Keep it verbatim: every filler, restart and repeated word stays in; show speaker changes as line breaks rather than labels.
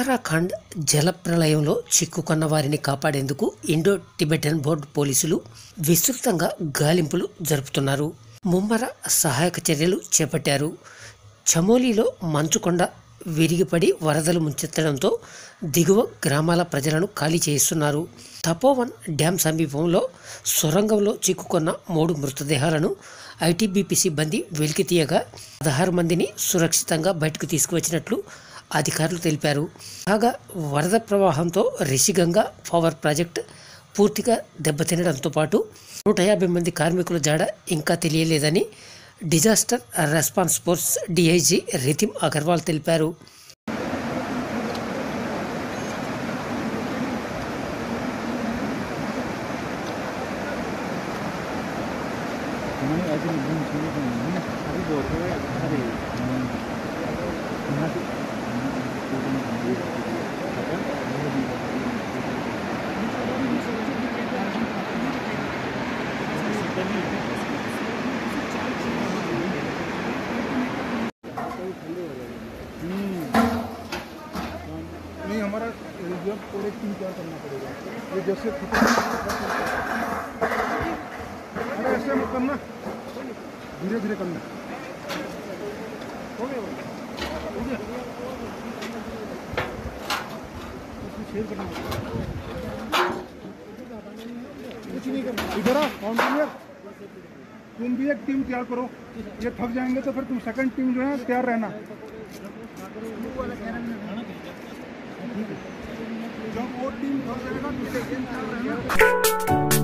ఉత్తరాఖండ్ జలప్రళయంలో చిక్కుకున్న వారిని కాపాడేందుకు ఇండో టిబెటన్ బోర్డు పోలీసులు విస్తృతంగా గాలింపులు జరుపుతున్నారు. ముమ్మర సహాయక చర్యలు చేపట్టారు. చమోలీలో మంచుకొండ విరిగిపడి వరదలు ముంచెత్తడంతో దిగువ గ్రామాల ప్రజలను ఖాళీ చేయిస్తున్నారు. తపోవన్ డ్యాం సమీపంలో సొరంగంలో చిక్కుకున్న మూడు మృతదేహాలను ఐటీబీపీ సిబ్బంది వెలికితీయగా పదహారు మందిని సురక్షితంగా బయటకు తీసుకువచ్చినట్లు అధికారులు తెలిపారు. కాగా వరద ప్రవాహంతో రిషిగంగా పవర్ ప్రాజెక్ట్ పూర్తిగా దెబ్బతినడంతో పాటు నూట యాభై మంది కార్మికుల జాడ ఇంకా తెలియలేదని disaster response force DIG Rithim Agarwal తెలిపారు.
नहीं हमारा रिजर्व पूरे तीन चार करना पड़ेगा. ये जैसे अरे ऐसे मत करना, धीरे धीरे करना. हो गया हो गया शेयर करना कुछ नहीं करना. इधर आ काउंटर, तुम भी एक टीम तैयार करो. ये थक जाएंगे तो फिर तुम सेकंड टीम जो है तैयार रहना. जब वो टीम थक जाएगा तो सेकंड तैयार रहना.